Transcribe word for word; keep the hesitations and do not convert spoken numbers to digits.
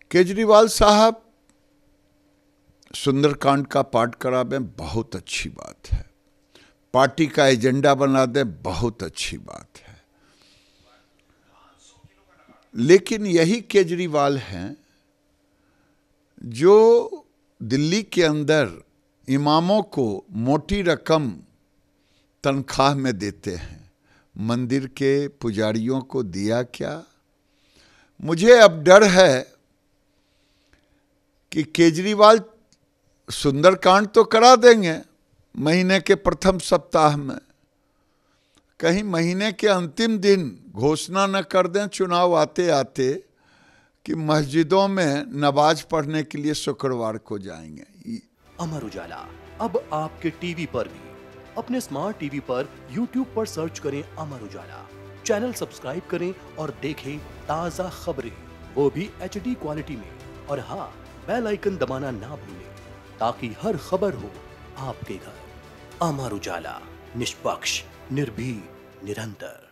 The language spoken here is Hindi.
केजरीवाल साहब सुंदरकांड का पाठ करा दें, बहुत अच्छी बात है। पार्टी का एजेंडा बना दें, बहुत अच्छी बात है। लेकिन यही केजरीवाल हैं जो दिल्ली के अंदर इमामों को मोटी रकम तनख्वाह में देते हैं। मंदिर के पुजारियों को दिया क्या? मुझे अब डर है कि केजरीवाल सुंदरकांड तो करा देंगे महीने के प्रथम सप्ताह में, कहीं महीने के अंतिम दिन घोषणा न कर दें चुनाव आते आते कि मस्जिदों में नमाज पढ़ने के लिए शुक्रवार को जाएंगे। अमर उजाला अब आपके टीवी पर भी। अपने स्मार्ट टीवी पर यूट्यूब पर सर्च करें अमर उजाला, चैनल सब्सक्राइब करें और देखें ताजा खबरें, वो भी एच डी क्वालिटी में। और हाँ, बेल आइकन दबाना ना भूलें ताकि हर खबर हो आपके घर। अमर उजाला, निष्पक्ष, निर्भीक, निरंतर।